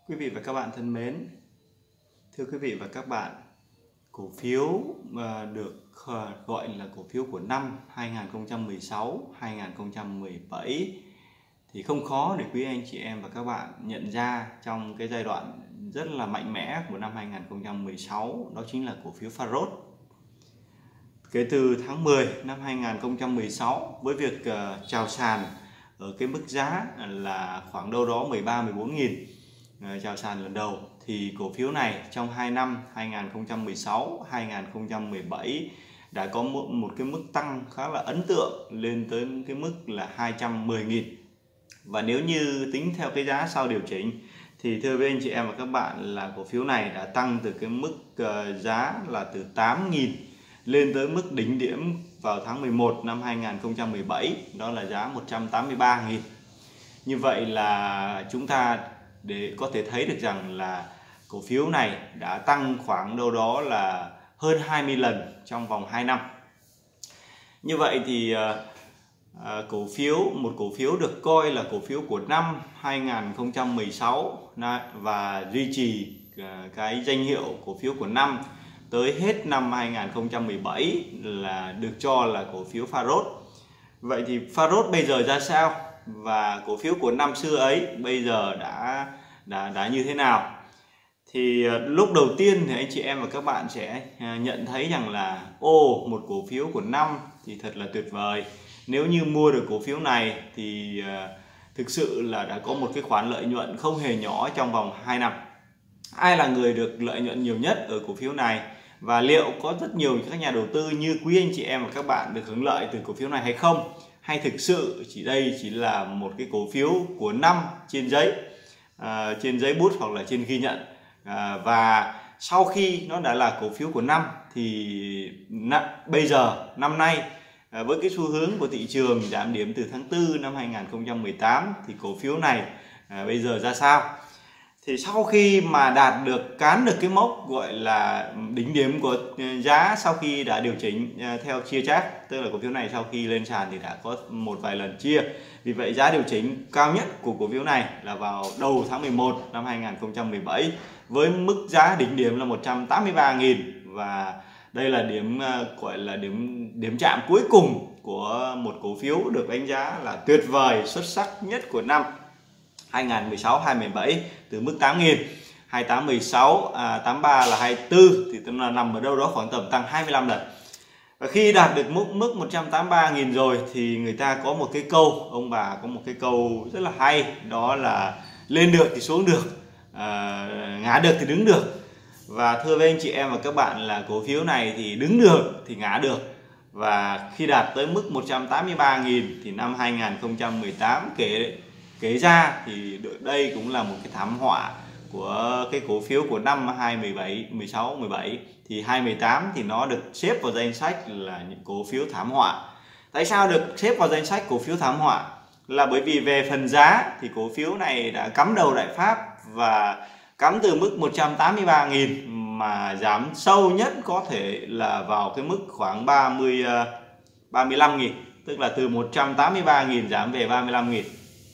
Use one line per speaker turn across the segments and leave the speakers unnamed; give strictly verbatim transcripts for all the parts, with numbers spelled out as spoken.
Quý vị và các bạn thân mến, thưa quý vị và các bạn, cổ phiếu được gọi là cổ phiếu của năm hai nghìn không trăm mười sáu hai nghìn không trăm mười bảy thì không khó để quý anh chị em và các bạn nhận ra trong cái giai đoạn rất là mạnh mẽ của năm hai nghìn không trăm mười sáu, đó chính là cổ phiếu Pharos. Kể từ tháng mười năm hai nghìn không trăm mười sáu, với việc uh, chào sàn ở cái mức giá là khoảng đâu đó mười ba mười bốn nghìn, uh, chào sàn lần đầu, thì cổ phiếu này trong hai năm hai nghìn không trăm mười sáu hai nghìn không trăm mười bảy đã có một, một cái mức tăng khá là ấn tượng lên tới cái mức là hai trăm mười nghìn. Và nếu như tính theo cái giá sau điều chỉnh thì thưa với anh chị em và các bạn là cổ phiếu này đã tăng từ cái mức uh, giá là từ tám nghìn lên tới mức đỉnh điểm vào tháng mười một năm hai nghìn không trăm mười bảy, đó là giá một trăm tám mươi ba nghìn. Như vậy là chúng ta để có thể thấy được rằng là cổ phiếu này đã tăng khoảng đâu đó là hơn hai mươi lần trong vòng hai năm. Như vậy thì à, cổ phiếu một cổ phiếu được coi là cổ phiếu của năm hai nghìn không trăm mười sáu và duy trì cái danh hiệu cổ phiếu của năm tới hết năm hai nghìn không trăm mười bảy là được cho là cổ phiếu Pharos. Vậy thì Pharos bây giờ ra sao và cổ phiếu của năm xưa ấy bây giờ đã đã đã như thế nào? Thì lúc đầu tiên thì anh chị em và các bạn sẽ nhận thấy rằng là ô một cổ phiếu của năm thì thật là tuyệt vời. Nếu như mua được cổ phiếu này thì uh, thực sự là đã có một cái khoản lợi nhuận không hề nhỏ trong vòng hai năm. Ai là người được lợi nhuận nhiều nhất ở cổ phiếu này? Và liệu có rất nhiều các nhà đầu tư như quý anh chị em và các bạn được hưởng lợi từ cổ phiếu này hay không? Hay thực sự chỉ đây chỉ là một cái cổ phiếu của năm trên giấy, uh, trên giấy bút hoặc là trên ghi nhận? Uh, và sau khi nó đã là cổ phiếu của năm thì bây giờ năm nay À, với cái xu hướng của thị trường giảm điểm từ tháng tư năm hai nghìn không trăm mười tám thì cổ phiếu này à, bây giờ ra sao? Thì sau khi mà đạt được cán được cái mốc gọi là đỉnh điểm của giá sau khi đã điều chỉnh à, theo chia chác, tức là cổ phiếu này sau khi lên sàn thì đã có một vài lần chia. Vì vậy giá điều chỉnh cao nhất của cổ phiếu này là vào đầu tháng mười một năm hai nghìn không trăm mười bảy với mức giá đỉnh điểm là một trăm tám mươi ba nghìn, và đây là điểm gọi là điểm điểm chạm cuối cùng của một cổ phiếu được đánh giá là tuyệt vời xuất sắc nhất của năm hai nghìn không trăm mười sáu hai nghìn không trăm mười bảy, từ mức tám nghìn, hai mươi tám mười sáu, à, tám mươi ba là hai mươi tư, thì tức là nằm ở đâu đó khoảng tầm tăng hai mươi lăm lần. Và khi đạt được mức mức một trăm tám mươi ba nghìn rồi thì người ta có một cái câu, ông bà có một cái câu rất là hay, đó là lên được thì xuống được, à, ngã được thì đứng được. Và thưa với anh chị em và các bạn là cổ phiếu này thì đứng được thì ngã được. Và khi đạt tới mức một trăm tám mươi ba nghìn thì năm hai nghìn không trăm mười tám kể kể ra thì đây cũng là một cái thảm họa của cái cổ phiếu của năm hai nghìn không trăm mười bảy, mười sáu, mười bảy. Thì hai nghìn không trăm mười tám thì nó được xếp vào danh sách là những cổ phiếu thảm họa. Tại sao được xếp vào danh sách cổ phiếu thảm họa? Là bởi vì về phần giá thì cổ phiếu này đã cắm đầu Đại Pháp và cắm từ mức một trăm tám mươi ba nghìn mà giảm sâu nhất có thể là vào cái mức khoảng ba mươi, ba mươi lăm nghìn, tức là từ một trăm tám mươi ba nghìn giảm về ba mươi lăm nghìn.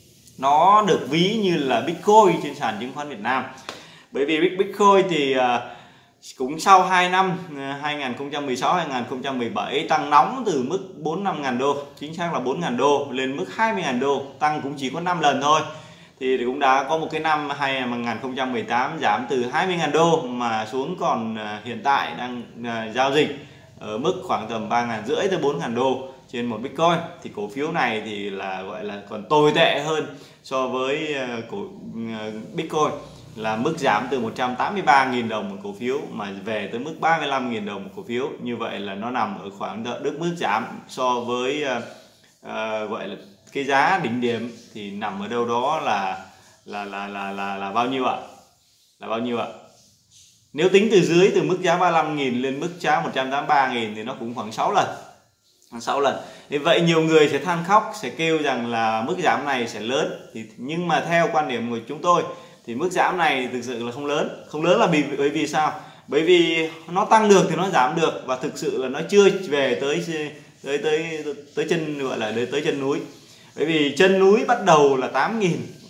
Nó được ví như là Bitcoin trên sàn chứng khoán Việt Nam. Bởi vì Bitcoin thì cũng sau hai năm hai nghìn không trăm mười sáu hai nghìn không trăm mười bảy tăng nóng từ mức bốn mươi lăm nghìn đô, chính xác là bốn nghìn đô lên mức hai mươi nghìn đô, tăng cũng chỉ có năm lần thôi. Thì cũng đã có một cái năm hai nghìn không trăm mười tám giảm từ hai mươi nghìn đô mà xuống còn hiện tại đang giao dịch ở mức khoảng tầm ba nghìn rưỡi tới bốn nghìn đô trên một Bitcoin. Thì cổ phiếu này thì là gọi là còn tồi tệ hơn so với cổ Bitcoin, là mức giảm từ một trăm tám mươi ba nghìn đồng một cổ phiếu mà về tới mức ba mươi lăm nghìn đồng một cổ phiếu. Như vậy là nó nằm ở khoảng đức mức giảm so với uh, uh, gọi là cái giá đỉnh điểm thì nằm ở đâu đó là là là là là, là bao nhiêu ạ? Là bao nhiêu ạ? Nếu tính từ dưới, từ mức giá ba mươi lăm nghìn lên mức giá một trăm tám mươi ba nghìn thì nó cũng khoảng sáu lần. Khoảng sáu lần. Vì vậy nhiều người sẽ than khóc, sẽ kêu rằng là mức giảm này sẽ lớn, thì nhưng mà theo quan điểm của chúng tôi thì mức giảm này thực sự là không lớn. Không lớn là vì bởi vì sao? Bởi vì nó tăng được thì nó giảm được, và thực sự là nó chưa về tới tới tới tới chân gọi là tới chân núi. Bởi vì chân núi bắt đầu là tám nghìn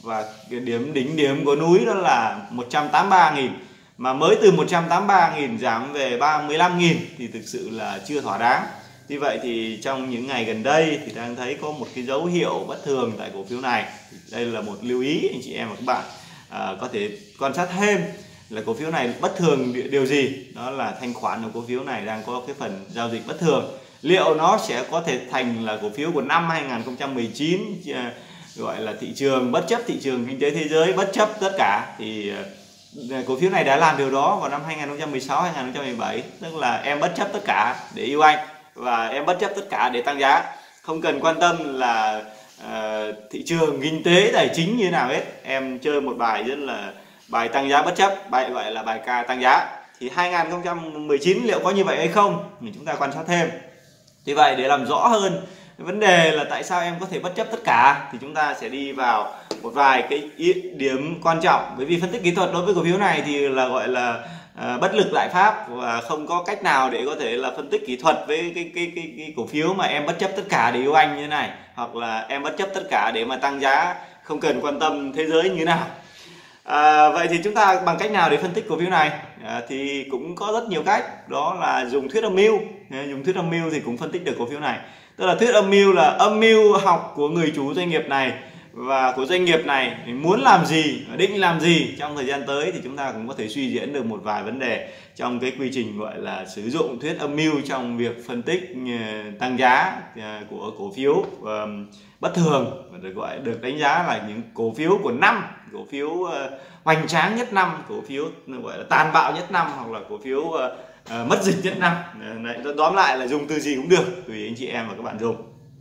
và cái điểm đỉnh điểm của núi đó là một trăm tám mươi ba nghìn, mà mới từ một trăm tám mươi ba nghìn giảm về ba mươi lăm nghìn thì thực sự là chưa thỏa đáng. Vì vậy thì trong những ngày gần đây thì đang thấy có một cái dấu hiệu bất thường tại cổ phiếu này. Đây là một lưu ý anh chị em và các bạn à, có thể quan sát thêm là cổ phiếu này bất thường điều gì. Đó là thanh khoản của cổ phiếu này đang có cái phần giao dịch bất thường. Liệu nó sẽ có thể thành là cổ phiếu của năm hai nghìn không trăm mười chín, gọi là thị trường bất chấp thị trường kinh tế thế giới, bất chấp tất cả, thì cổ phiếu này đã làm điều đó vào năm hai nghìn không trăm mười sáu, hai nghìn không trăm mười bảy. Tức là em bất chấp tất cả để yêu anh, và em bất chấp tất cả để tăng giá, không cần quan tâm là uh, thị trường kinh tế tài chính như thế nào hết. Em chơi một bài rất là bài tăng giá bất chấp, bài vậy là bài ca tăng giá. Thì hai nghìn không trăm mười chín liệu có như vậy hay không thì chúng ta quan sát thêm. Vì vậy để làm rõ hơn vấn đề là tại sao em có thể bất chấp tất cả thì chúng ta sẽ đi vào một vài cái điểm quan trọng. Bởi vì phân tích kỹ thuật đối với cổ phiếu này thì là gọi là uh, bất lực lại pháp, và không có cách nào để có thể là phân tích kỹ thuật với cái cái cái, cái cổ phiếu mà em bất chấp tất cả để yêu anh như thế này, hoặc là em bất chấp tất cả để mà tăng giá, không cần quan tâm thế giới như thế nào. À, vậy thì chúng ta bằng cách nào để phân tích cổ phiếu này? À, thì cũng có rất nhiều cách, đó là dùng thuyết âm mưu. Dùng thuyết âm mưu thì cũng phân tích được cổ phiếu này. Tức là thuyết âm mưu là âm mưu học của người chủ doanh nghiệp này và của doanh nghiệp này muốn làm gì, định làm gì trong thời gian tới, thì chúng ta cũng có thể suy diễn được một vài vấn đề trong cái quy trình gọi là sử dụng thuyết âm mưu trong việc phân tích tăng giá của cổ phiếu bất thường, và được gọi được đánh giá là những cổ phiếu của năm, cổ phiếu hoành tráng nhất năm, cổ phiếu gọi là tàn bạo nhất năm, hoặc là cổ phiếu À, mất dịch nhất năm. Đấy, tóm lại là dùng từ gì cũng được, tùy anh chị em và các bạn dùng.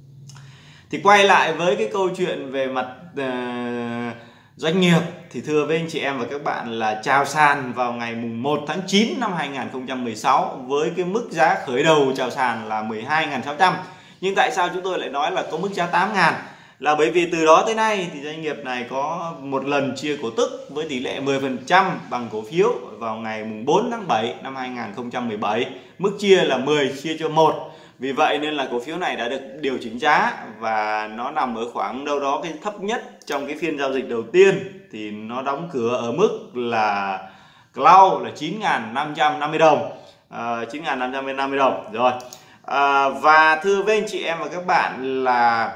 Thì quay lại với cái câu chuyện về mặt uh, doanh nghiệp, thì thưa với anh chị em và các bạn là chào sàn vào ngày mùng một tháng chín năm hai nghìn không trăm mười sáu với cái mức giá khởi đầu chào sàn là mười hai nghìn sáu trăm. Nhưng tại sao chúng tôi lại nói là có mức giá tám nghìn? Là bởi vì từ đó tới nay thì doanh nghiệp này có một lần chia cổ tức với tỷ lệ mười phần trăm bằng cổ phiếu vào ngày mùng bốn tháng bảy năm hai nghìn không trăm mười bảy. Mức chia là mười chia cho một. Vì vậy nên là cổ phiếu này đã được điều chỉnh giá, và nó nằm ở khoảng đâu đó cái thấp nhất trong cái phiên giao dịch đầu tiên. Thì nó đóng cửa ở mức là close là chín nghìn năm trăm năm mươi đồng. À, chín nghìn năm trăm năm mươi đồng rồi. À, và thưa với anh chị em và các bạn là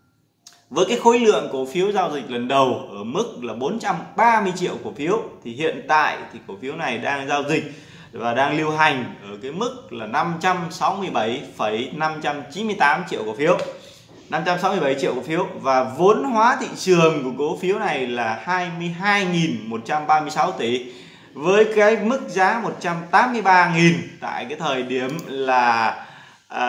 với cái khối lượng cổ phiếu giao dịch lần đầu ở mức là bốn trăm ba mươi triệu cổ phiếu, thì hiện tại thì cổ phiếu này đang giao dịch và đang lưu hành ở cái mức là năm trăm sáu mươi bảy phẩy năm trăm chín mươi tám triệu cổ phiếu. năm trăm sáu mươi bảy triệu cổ phiếu, và vốn hóa thị trường của cổ phiếu này là hai mươi hai nghìn một trăm ba mươi sáu tỷ, với cái mức giá một trăm tám mươi ba nghìn tại cái thời điểm là À,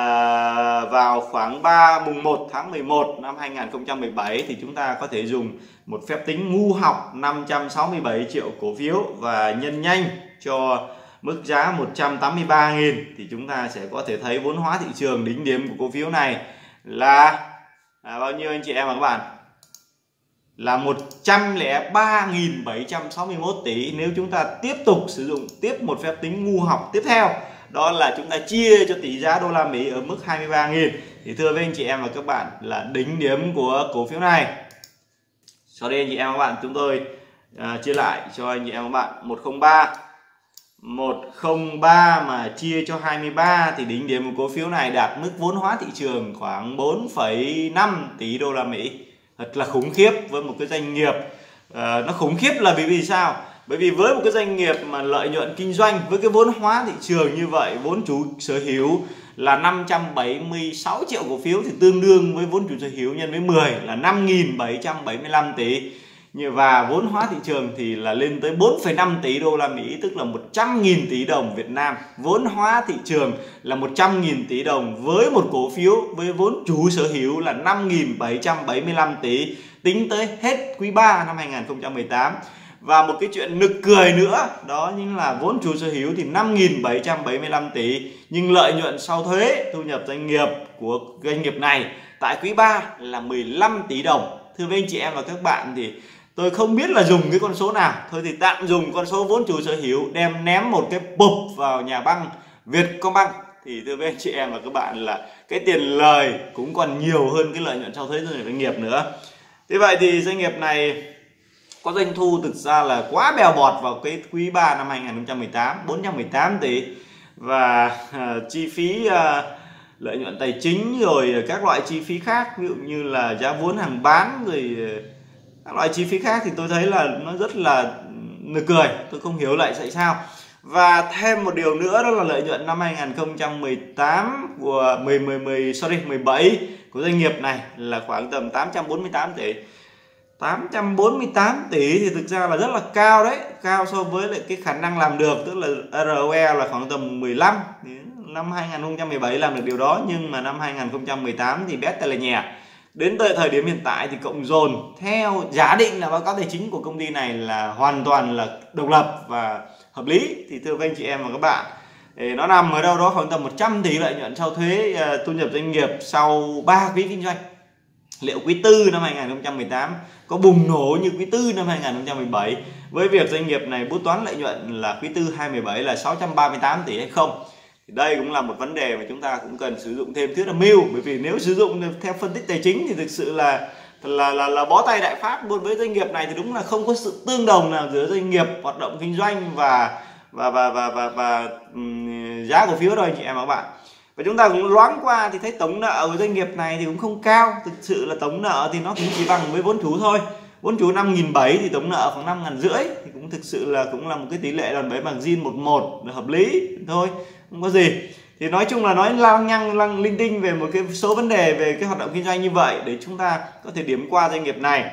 vào khoảng ba mùng một tháng mười một năm hai nghìn không trăm mười bảy. Thì chúng ta có thể dùng một phép tính ngu học năm trăm sáu mươi bảy triệu cổ phiếu và nhân nhanh cho mức giá một trăm tám mươi ba nghìn, thì chúng ta sẽ có thể thấy vốn hóa thị trường đỉnh điểm của cổ phiếu này là à, bao nhiêu anh chị em và các bạn? Là một trăm lẻ ba nghìn bảy trăm sáu mươi mốt tỷ. Nếu chúng ta tiếp tục sử dụng tiếp một phép tính ngu học tiếp theo, đó là chúng ta chia cho tỷ giá đô la Mỹ ở mức hai mươi ba nghìn, thì thưa với anh chị em và các bạn là đỉnh điểm của cổ phiếu này. Sau đây anh chị em và các bạn, chúng tôi uh, chia lại cho anh chị em và các bạn một không ba một không ba mà chia cho hai mươi ba, thì đỉnh điểm của cổ phiếu này đạt mức vốn hóa thị trường khoảng bốn phẩy năm tỷ đô la Mỹ. Thật là khủng khiếp với một cái doanh nghiệp. uh, nó khủng khiếp là bởi vì sao? Bởi vì với một cái doanh nghiệp mà lợi nhuận kinh doanh với cái vốn hóa thị trường như vậy, vốn chủ sở hữu là năm trăm bảy mươi sáu triệu cổ phiếu, thì tương đương với vốn chủ sở hữu nhân với mười là năm nghìn bảy trăm bảy mươi lăm tỷ. Và vốn hóa thị trường thì là lên tới bốn phẩy năm tỷ đô la Mỹ, tức là một trăm nghìn tỷ đồng Việt Nam. Vốn hóa thị trường là một trăm nghìn tỷ đồng với một cổ phiếu với vốn chủ sở hữu là năm nghìn bảy trăm bảy mươi lăm tỷ tính tới hết quý ba năm hai nghìn không trăm mười tám. Và một cái chuyện nực cười nữa, đó chính là vốn chủ sở hữu thì năm nghìn bảy trăm bảy mươi lăm tỷ, nhưng lợi nhuận sau thuế thu nhập doanh nghiệp của doanh nghiệp này tại quý ba là mười lăm tỷ đồng. Thưa với anh chị em và các bạn, thì tôi không biết là dùng cái con số nào, thôi thì tạm dùng con số vốn chủ sở hữu đem ném một cái bụp vào nhà băng Vietcombank, thì thưa với anh chị em và các bạn là cái tiền lời cũng còn nhiều hơn cái lợi nhuận sau thuế doanh nghiệp nữa. Thế vậy thì doanh nghiệp này có doanh thu thực ra là quá bèo bọt vào cái quý ba năm hai nghìn không trăm mười tám, bốn trăm mười tám tỷ, và uh, chi phí uh, lợi nhuận tài chính rồi các loại chi phí khác, ví dụ như là giá vốn hàng bán rồi các loại chi phí khác, thì tôi thấy là nó rất là nực cười, tôi không hiểu lại tại sao. Và thêm một điều nữa đó là lợi nhuận năm hai nghìn không trăm mười tám của mười mười mười sorry mười bảy của doanh nghiệp này là khoảng tầm tám trăm bốn mươi tám tỷ. tám trăm bốn mươi tám tỷ thì thực ra là rất là cao đấy, cao so với lại cái khả năng làm được, tức là R O E là khoảng tầm mười lăm. Năm hai nghìn không trăm mười bảy làm được điều đó, nhưng mà năm hai nghìn không trăm mười tám thì bét tay là nhẹ. Đến tới thời điểm hiện tại thì cộng dồn theo giả định là báo cáo tài chính của công ty này là hoàn toàn là độc lập và hợp lý, thì thưa các anh chị em và các bạn, nó nằm ở đâu đó khoảng tầm một trăm tỷ lợi nhuận sau thuế uh, thu nhập doanh nghiệp sau ba quý kinh doanh. Liệu quý tư năm hai nghìn không trăm mười tám có bùng nổ như quý tư năm hai nghìn không trăm mười bảy với việc doanh nghiệp này bút toán lợi nhuận là quý tư hai nghìn không trăm mười bảy là sáu trăm ba mươi tám tỷ hay không? Thì đây cũng là một vấn đề mà chúng ta cũng cần sử dụng thêm thuyết âm mưu, bởi vì nếu sử dụng theo phân tích tài chính thì thực sự là là là, là bó tay đại pháp đối với doanh nghiệp này, thì đúng là không có sự tương đồng nào giữa doanh nghiệp hoạt động kinh doanh và và và và và, và um, giá cổ phiếu rồi anh chị em và các bạn. Và chúng ta cũng loáng qua thì thấy tổng nợ của doanh nghiệp này thì cũng không cao, thực sự là tổng nợ thì nó cũng chỉ bằng với vốn chủ thôi. Vốn chủ năm nghìn bảy trăm thì tổng nợ khoảng năm nghìn rưỡi, thì cũng thực sự là cũng là một cái tỷ lệ đòn bẩy bằng zin một một là hợp lý thôi, không có gì. Thì nói chung là nói lang nhăng lăng linh tinh về một cái số vấn đề về cái hoạt động kinh doanh như vậy để chúng ta có thể điểm qua doanh nghiệp này.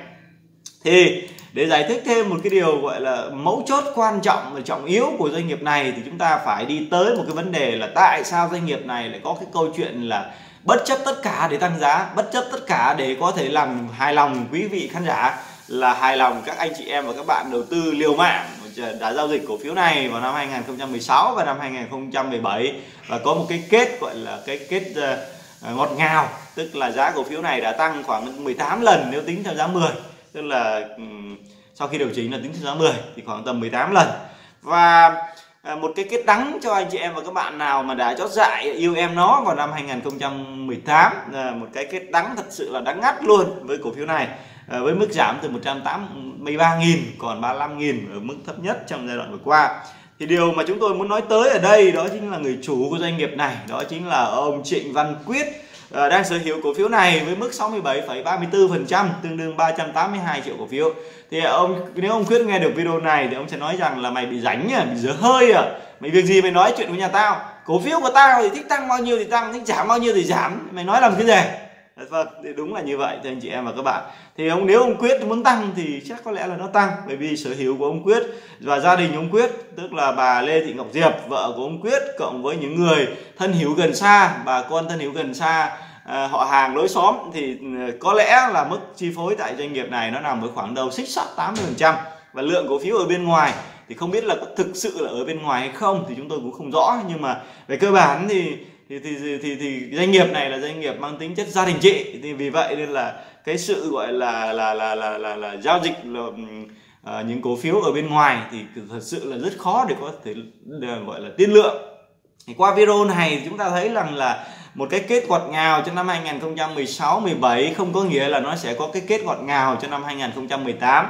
Thì để giải thích thêm một cái điều gọi là mấu chốt quan trọng và trọng yếu của doanh nghiệp này, thì chúng ta phải đi tới một cái vấn đề là tại sao doanh nghiệp này lại có cái câu chuyện là bất chấp tất cả để tăng giá, bất chấp tất cả để có thể làm hài lòng quý vị khán giả, là hài lòng các anh chị em và các bạn đầu tư liều mạng đã giao dịch cổ phiếu này vào năm hai nghìn không trăm mười sáu và năm hai nghìn không trăm mười bảy, và có một cái kết gọi là cái kết uh, ngọt ngào, tức là giá cổ phiếu này đã tăng khoảng mười tám lần nếu tính theo giá mười, tức là um, sau khi điều chỉnh là tính theo giá mười thì khoảng tầm mười tám lần. Và uh, một cái kết đắng cho anh chị em và các bạn nào mà đã chót dại yêu em nó vào năm hai nghìn không trăm mười tám, uh, một cái kết đắng thật sự là đắng ngắt luôn với cổ phiếu này. À, với mức giảm từ một trăm tám mươi ba nghìn còn ba mươi lăm nghìn ở mức thấp nhất trong giai đoạn vừa qua. Thì điều mà chúng tôi muốn nói tới ở đây đó chính là người chủ của doanh nghiệp này, đó chính là ông Trịnh Văn Quyết, à, đang sở hữu cổ phiếu này với mức sáu mươi bảy phẩy ba mươi tư phần trăm, tương đương ba trăm tám mươi hai triệu cổ phiếu. Thì ông nếu ông Quyết nghe được video này thì ông sẽ nói rằng là mày bị rảnh à, bị dở hơi à, mày việc gì mày nói chuyện với nhà tao, cổ phiếu của tao thì thích tăng bao nhiêu thì tăng, thích giảm bao nhiêu thì giảm, mày nói làm cái gì? Vâng, thì đúng là như vậy thưa anh chị em và các bạn. Thì ông nếu ông Quyết muốn tăng thì chắc có lẽ là nó tăng, bởi vì sở hữu của ông Quyết và gia đình ông Quyết, tức là bà Lê Thị Ngọc Diệp, vợ của ông Quyết, cộng với những người thân hữu gần xa, bà con thân hữu gần xa, à, họ hàng lối xóm, thì có lẽ là mức chi phối tại doanh nghiệp này nó nằm ở khoảng đầu xích sắt tám mươi phần trăm. Và lượng cổ phiếu ở bên ngoài thì không biết là có thực sự là ở bên ngoài hay không thì chúng tôi cũng không rõ, nhưng mà về cơ bản thì Thì, thì, thì, thì, thì doanh nghiệp này là doanh nghiệp mang tính chất gia đình chị, thì vì vậy nên là cái sự gọi là là là là là, là giao dịch là, uh, những cổ phiếu ở bên ngoài thì thật sự là rất khó để có thể gọi là tiên lượng. Thì qua video này chúng ta thấy rằng là một cái kết ngọt ngào cho năm hai nghìn không trăm mười sáu mười bảy không có nghĩa là nó sẽ có cái kết ngọt ngào cho năm hai nghìn không trăm mười tám,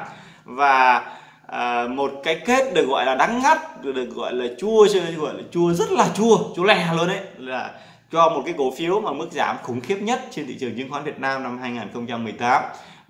và À, một cái kết được gọi là đắng ngắt, được, được gọi là chua, gọi là chua rất là chua, chua lè luôn đấy, là cho một cái cổ phiếu mà mức giảm khủng khiếp nhất trên thị trường chứng khoán Việt Nam năm hai nghìn không trăm mười tám.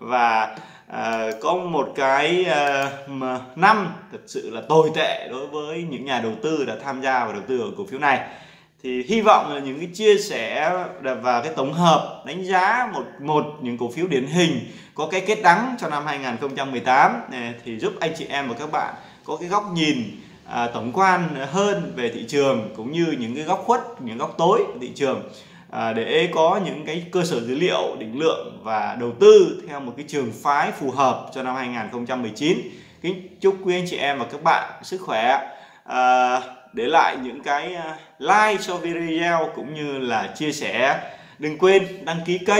Và à, có một cái à, năm thật sự là tồi tệ đối với những nhà đầu tư đã tham gia vào đầu tư ở cổ phiếu này. Thì hy vọng là những cái chia sẻ và cái tổng hợp đánh giá một một những cổ phiếu điển hình có cái kết đắng cho năm hai nghìn không trăm mười tám này, thì giúp anh chị em và các bạn có cái góc nhìn à, tổng quan hơn về thị trường, cũng như những cái góc khuất, những góc tối của thị trường, à, để có những cái cơ sở dữ liệu định lượng và đầu tư theo một cái trường phái phù hợp cho năm hai nghìn không trăm mười chín. Kính chúc quý anh chị em và các bạn sức khỏe, à, để lại những cái like cho video cũng như là chia sẻ. Đừng quên đăng ký kênh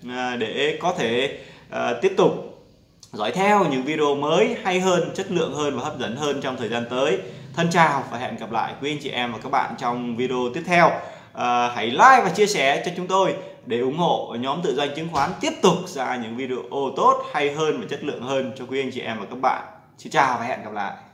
để có thể tiếp tục dõi theo những video mới hay hơn, chất lượng hơn và hấp dẫn hơn trong thời gian tới. Thân chào và hẹn gặp lại quý anh chị em và các bạn trong video tiếp theo. à, hãy like và chia sẻ cho chúng tôi để ủng hộ nhóm tự doanh chứng khoán tiếp tục ra những video tốt hay hơn và chất lượng hơn cho quý anh chị em và các bạn. Xin chào và hẹn gặp lại.